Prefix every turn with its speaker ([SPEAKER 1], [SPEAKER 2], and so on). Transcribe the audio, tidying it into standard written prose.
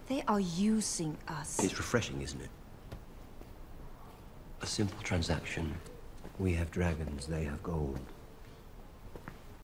[SPEAKER 1] They are using us.
[SPEAKER 2] It's refreshing, isn't it? A simple transaction. We have dragons, they have gold.